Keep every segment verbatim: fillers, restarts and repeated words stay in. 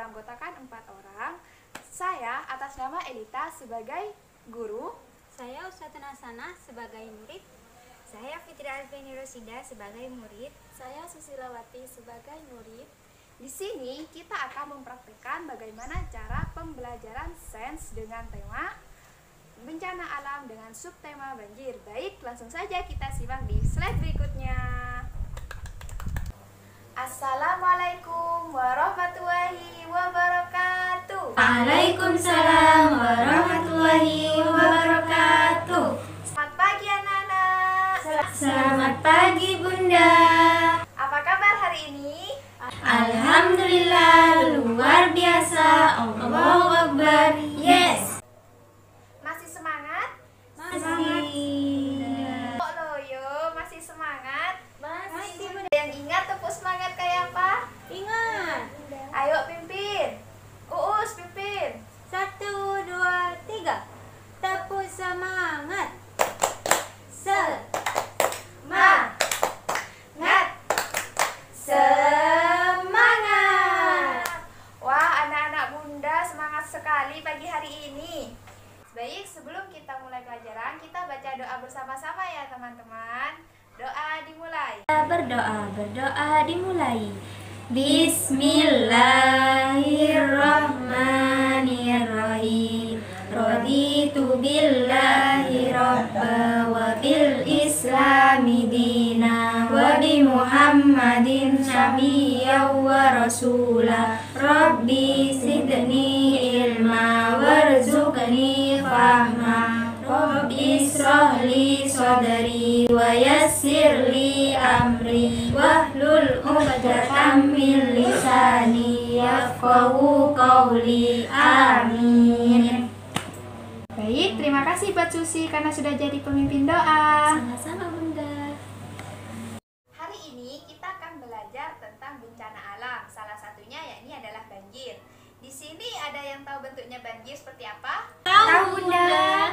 beranggotakan empat orang. Saya atas nama Elita sebagai guru. Saya Ustadzah Hasanah sebagai murid. Saya Fitri Alfiani Rosida sebagai murid. Saya Susilawati sebagai murid. Di sini kita akan mempraktikkan bagaimana cara pembelajaran sains dengan tema bencana alam dengan subtema banjir. Baik, langsung saja kita simak di slide berikutnya. Assalamualaikum warahmatullahi wabarakatuh. Waalaikumsalam warahmatullahi wabarakatuh. Selamat pagi anak-anak. Selamat pagi Bunda. Apa kabar hari ini? Alhamdulillah luar biasa. Allahu Akbar. Yes. Masih semangat? Masih. Kok loyo masih semangat? Masih Bunda. Yang ingat tepuk semangat kayak apa? Ingat. Ayo pimpin. Uus pimpin. Satu, dua, tiga. Tepuk semangat. Semangat. Semangat. Wah, anak-anak Bunda semangat sekali pagi hari ini. Baik, sebelum kita mulai pelajaran, kita baca doa bersama-sama ya teman-teman. Doa dimulai. Berdoa, berdoa dimulai. Bismillahirrahmanirrahim. Raditu billahi rabba wa bil islami dina wa bi Muhammadin nabiyyan wa rasula. Rabbi zidni ilma warzuqni fahma. Rabbi israh li sadri wa yassir li amri wahlul 'uqdatam min lisani yafqahu qawli. Amin. Baik, terima kasih buat Susi karena sudah jadi pemimpin doa. Sama-sama Bunda. Hari ini kita akan belajar tentang bencana alam. Salah satunya yakni adalah banjir. Di sini ada yang tahu bentuknya banjir seperti apa? Tahu Bunda.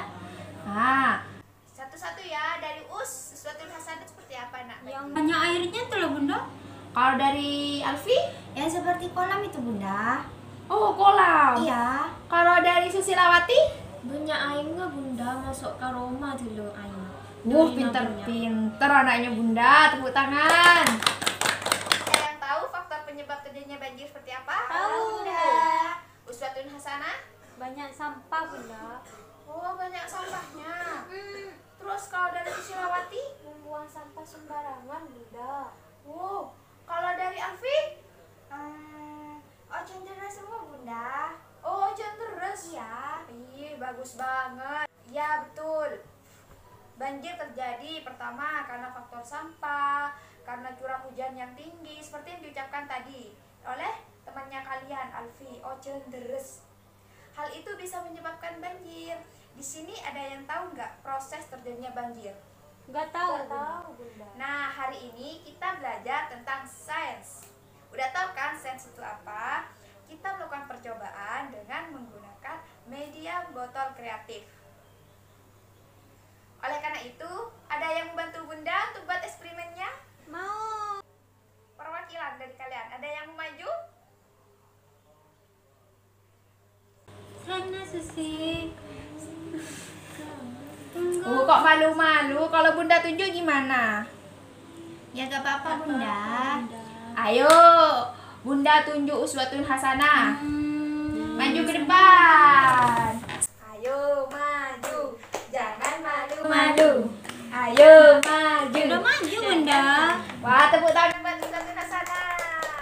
Nah, satu-satu ya, dari Us, sesuatu Hasanah seperti apa nak? Yang banyak airnya tuh loh Bunda. Kalau dari Alfi? Yang seperti kolam itu Bunda. Oh, kolam. Iya. Kalau dari Susilawati? Banyak airnya Bunda, masuk ke rumah dulu air. Wuh, pinter-pinter anaknya Bunda, tepuk tangan. Ada yang tahu faktor penyebab terjadinya banjir seperti apa? Tahu. Bunda. Uswatun Hasanah? Banyak sampah Bunda. Oh, banyak sampahnya. Terus kalau dari Susilawati? Membuang sampah sembarangan Bunda. Wow, kalau dari Alfi? Hmm, ocean deras semua Bunda. Oh, hujan terus ya. Ih, bagus banget. Ya, betul. Banjir terjadi pertama karena faktor sampah, karena curah hujan yang tinggi, seperti yang diucapkan tadi oleh temannya kalian, Alfi. Hujan deras. Hal itu bisa menyebabkan banjir. Di sini ada yang tahu nggak proses terjadinya banjir? Nggak tahu. Nggak tahu Bunda. Nah, hari ini kita belajar tentang sains. Udah tahu kan sains itu apa? Kita melakukan percobaan dengan menggunakan media botol kreatif. Oleh karena itu, ada yang membantu Bunda untuk buat eksperimennya? Mau. Perwakilan dari kalian, ada yang mau maju? Sana Susi. Oh, kok malu-malu? Kalau Bunda tunjuk gimana? Ya gak apa-apa Bunda. Ayo, Bunda tunjuk uswatun hasanah. Hmm. Maju ke depan. Ayo maju, jangan malu-malu. Ayo maju. Udah maju Bunda. Wah, tepuk tangan buat uswatun hasanah.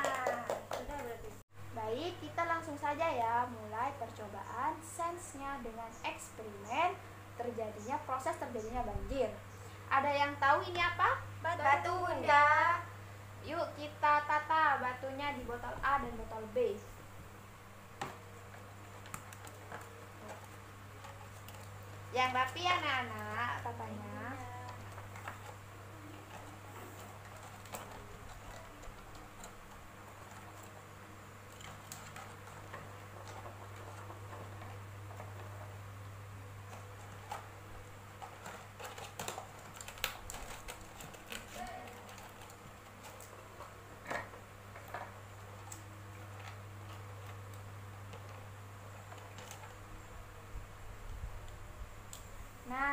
Baik, kita langsung saja ya mulai percobaan sainsnya dengan eksperimen terjadinya proses terjadinya banjir. Ada yang tahu ini apa? Batu, Bunda. Yuk kita tata batunya di botol A dan botol B. Yang rapi ya anak-anak tatanya.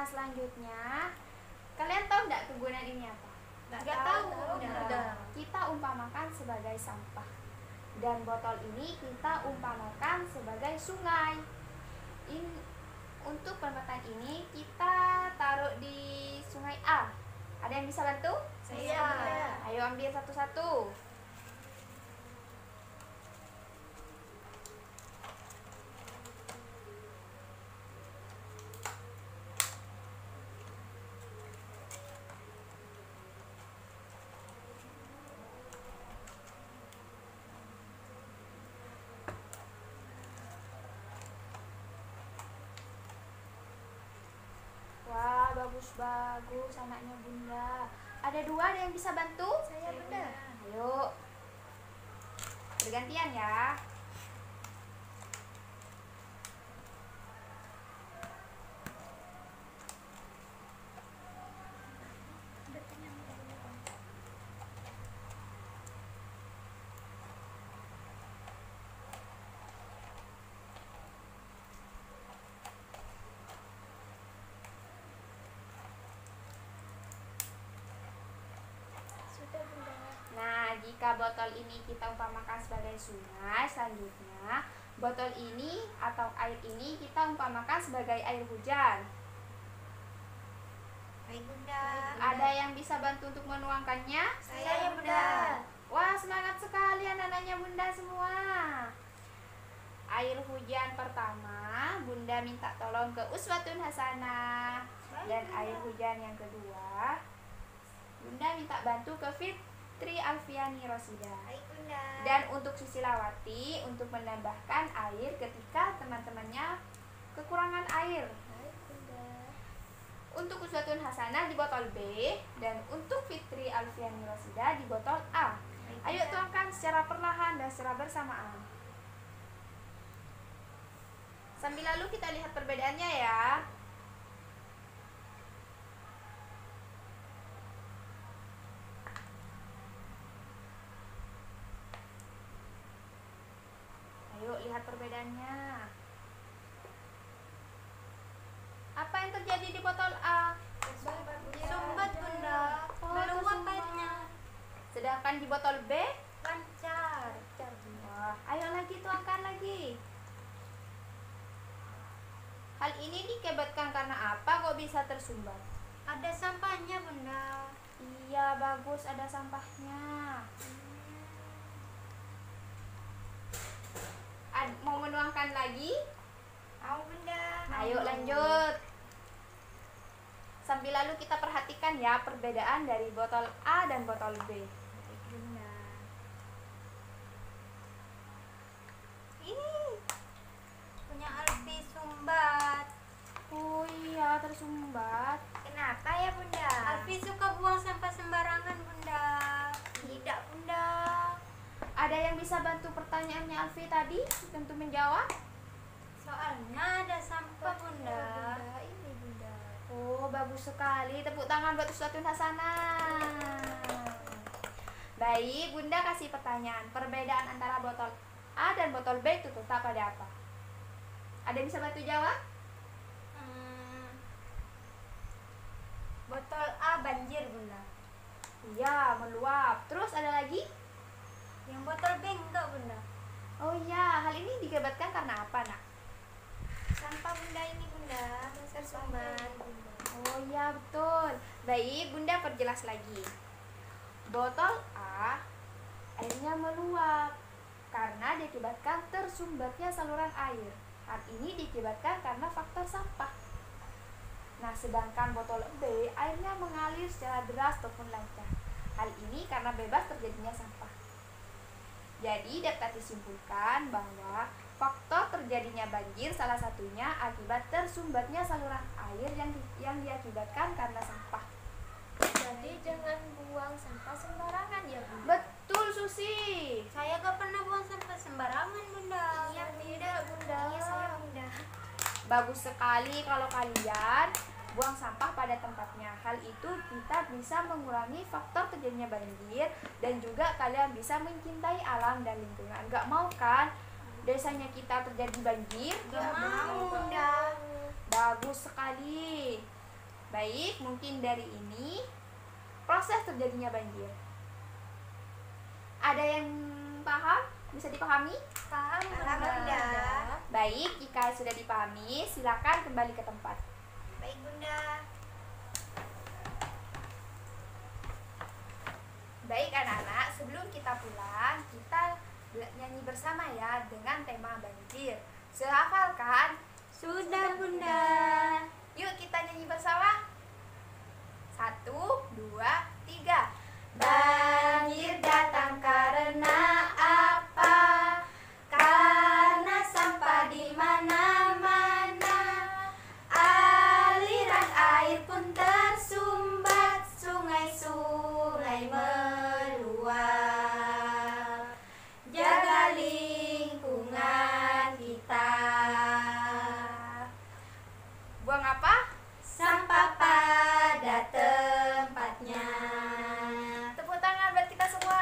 selanjutnya, kalian tahu nggak kegunaan ini apa? Nggak tahu, Bunda. Kita umpamakan sebagai sampah. Dan botol ini kita umpamakan sebagai sungai. In, untuk pemetaan ini kita taruh di sungai A. Ada yang bisa bantu? Saya, Bunda. Ayo ambil satu-satu. Wah, bagus-bagus anaknya Bunda. Ada dua, ada yang bisa bantu? Saya, Bunda. Ayo. Bergantian ya. Sudah, Bunda. Nah, jika botol ini kita umpamakan sebagai sungai, selanjutnya botol ini atau air ini kita umpamakan sebagai air hujan. Baik, Bunda. Ada yang bisa bantu untuk menuangkannya? Saya, Bunda. Wah, semangat sekali anak-anaknya Bunda semua. Air hujan pertama, Bunda minta tolong ke Uswatun Hasanah. Dan air hujan yang kedua, Bunda minta bantu ke Fitri Alfiani Rosida. Baik, Bunda. Dan untuk Susilawati untuk menambahkan air ketika teman-temannya kekurangan air. Baik, Bunda. Untuk Uswatun Hasanah di botol B dan untuk Fitri Alfiani Rosida di botol A. Baik, Ayo Bunda. tuangkan secara perlahan dan secara bersamaan. Sambil lalu kita lihat perbedaannya ya. Ayo lihat perbedaannya. Apa yang terjadi di botol A? Sumbat, Bunda. Oh, Meluap tersumbat. airnya. Sedangkan di botol B, Lancar. wah, ayo lagi tuangkan lagi. Hal ini dikebatkan karena apa kok bisa tersumbat? Ada sampahnya, Bunda. Iya, bagus ada sampahnya. Ad- mau menuangkan lagi? Mau, Bunda. Ayo lanjut. Sambil lalu kita perhatikan ya perbedaan dari botol A dan botol B. Baik, Bunda. Ini punya Alfi sumbat. Oh iya, tersumbat. Kenapa ya, Bunda? Alfi suka buang sampah sembarangan, Bunda. Tidak, Bunda. Ada yang bisa bantu pertanyaannya Alfi tadi? Tentu menjawab. Soalnya ada sampah, Bunda. Ini Bunda. Oh, bagus sekali. Tepuk tangan buat Uswatun Hasanah. Baik, Bunda kasih pertanyaan. Perbedaan antara botol A dan botol B itu tetap pada apa? Ada yang bisa bantu jawab? Hmm. Botol A banjir, Bunda. Iya, meluap. Terus ada lagi? Yang botol B enggak, Bunda. Oh iya, hal ini dikebatkan karena apa, Nak? Sampah, Bunda, ini, Bunda. Tersumbat. Oh iya, betul. Baik, Bunda perjelas lagi. Botol A airnya meluap karena diakibatkan tersumbatnya saluran air. Hal ini diakibatkan karena faktor sampah. Nah, sedangkan botol B airnya mengalir secara deras ataupun lancar. Hal ini karena bebas terjadinya sampah. Jadi dapat disimpulkan bahwa faktor terjadinya banjir salah satunya akibat tersumbatnya saluran air yang di- yang diakibatkan karena sampah. Jadi jangan buang sampah sembarangan ya, Bunda. Betul, Susi. Saya gak pernah buang sampah sembarangan, Bunda. Iya, tidak, Bunda. Iya, saya, Bunda. Bagus sekali kalau kalian buang sampah pada tempatnya. Hal itu kita bisa mengurangi faktor terjadinya banjir dan juga kalian bisa mencintai alam dan lingkungan. Gak mau kan desanya kita terjadi banjir? Gak mau, Bunda. Bagus sekali. Baik, mungkin dari ini proses terjadinya banjir. Ada yang paham? Bisa dipahami? Paham Paham, Bunda. Baik, jika sudah dipahami, silakan kembali ke tempat. Baik Bunda. Baik anak-anak, sebelum kita pulang, kita nyanyi bersama ya dengan tema banjir. Sudah hafal kan? Sudah Bunda. Yuk kita nyanyi bersama. Satu, dua, tiga. Banjir datang karena apa? Karena sampah di mana-mana. Aliran air pun tersumbat, sungai-sungai meluap. Jaga lingkungan kita. Buang apa? Sampah pada tempatnya. Tepuk tangan buat kita semua.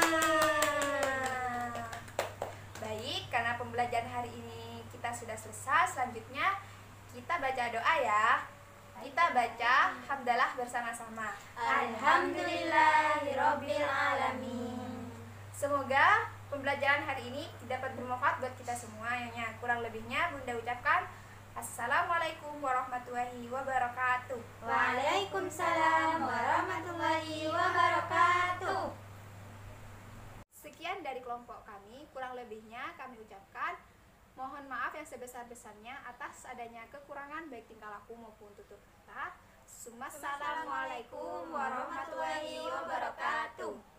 Baik, karena pembelajaran hari ini kita sudah selesai. Selanjutnya kita baca doa ya. Kita baca hamdalah bersama-sama. Alhamdulillahirabbil alamin. Semoga pembelajaran hari ini dapat bermanfaat buat kita semuanya. Kurang lebihnya Bunda ucapkan Assalamualaikum warahmatullahi wabarakatuh. Waalaikumsalam warahmatullahi wabarakatuh. Sekian dari kelompok kami, kurang lebihnya kami ucapkan mohon maaf yang sebesar-besarnya atas adanya kekurangan baik tingkah laku maupun tutur kata. Assalamualaikum warahmatullahi wabarakatuh.